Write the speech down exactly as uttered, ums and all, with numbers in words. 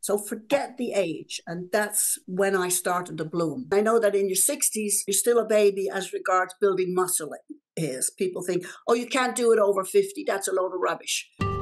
So forget the age. And that's when I started to bloom. I know that in your sixties, you're still a baby as regards building muscle is. People think, oh, you can't do it over fifty. That's a load of rubbish.